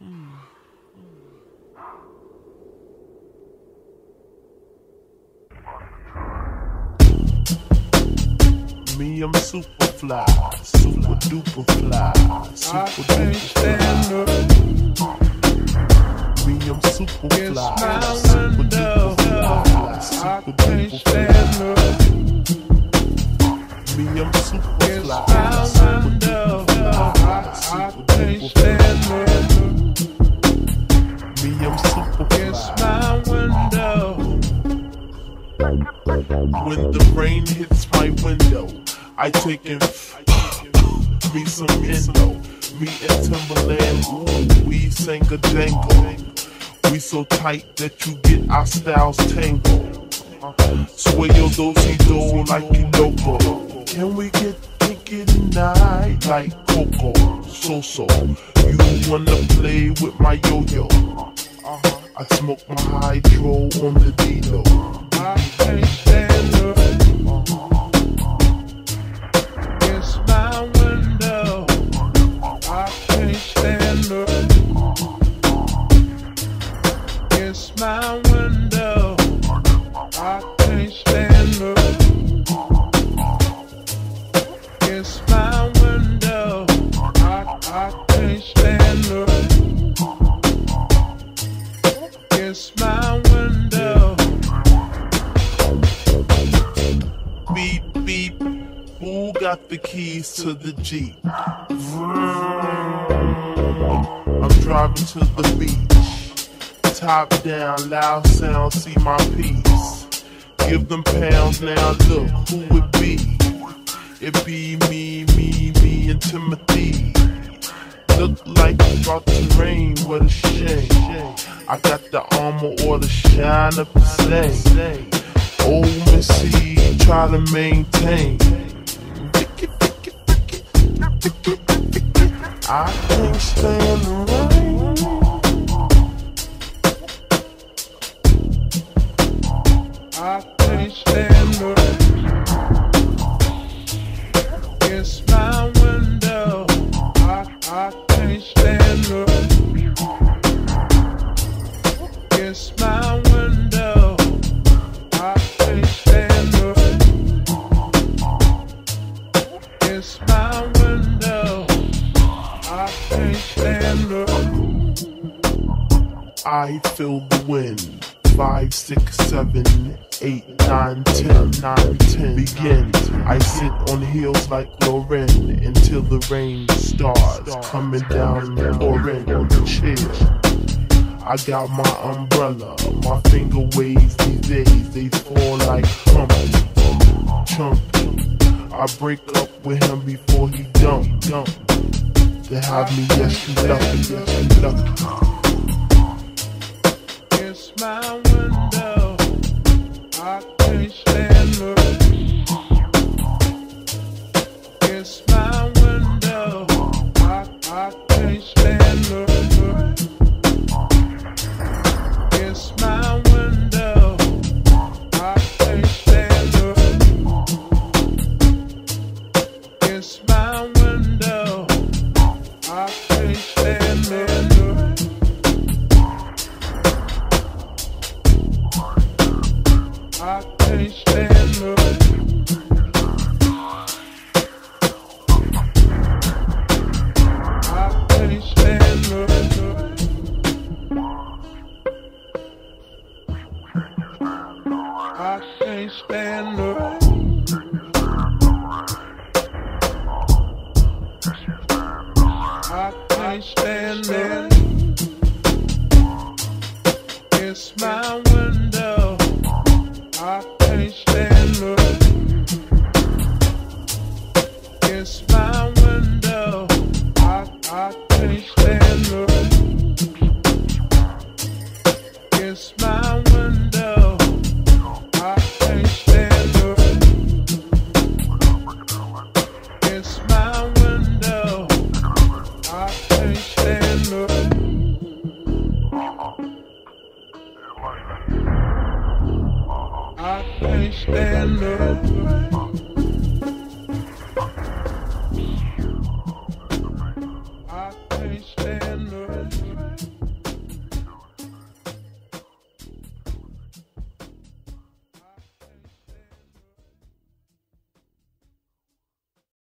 Me, I'm super fly, super duper fly, super duper fly. Me, I'm super fly, super duper fly, super duper fly. Me, I'm super fly, super duper fly, super duper fly. Me, I'm super fly. When the rain hits my window, I take in me some Indo. Me and Timberland, ooh, we sang a jangle. We so tight that you get our styles tangled. Sway your do-si-do like you loco. Can we get kinky tonight like Coco? So, you wanna play with my yo-yo? I smoke my hydro on the D-Lo. I can't stand her. It's my window. I can't stand her. It's my window. I can't stand her. It's my window. I can't stand her. It's my window. Beep, beep. Who got the keys to the Jeep? I'm driving to the beach. Top down, loud sound, see my piece. Give them pounds now, look who it be. It be me and Timothy. Look like it's about to rain, what a shame. I got the armor or the shine up the same. Old Missy, try to maintain. I can't stand the rain. I can't stand the rain. It's my window. I can't stand the rain. It's my window. I can't stand the rain. It's my window. I can't stand the rain. I feel the wind. 5, 6, 7, 8, 9, 10, 9, 10. Begin. I sit on heels like Lauren until the rain starts coming down and pouring on the chair. I got my umbrella, my finger waves these days, they fall like Humpty, Chumpy. I break up with him before he dump. To have me, yes you lucky, yes you lucky. It's my window, I can't stand the rain. It's my window, I can't stand the rain. It's my window, I can't stand the rain. It's my window, I can't stand the rain. I can't stand the rain. I can't stand the rain. I can't stand the rain. I can't stand the rain. It's my window.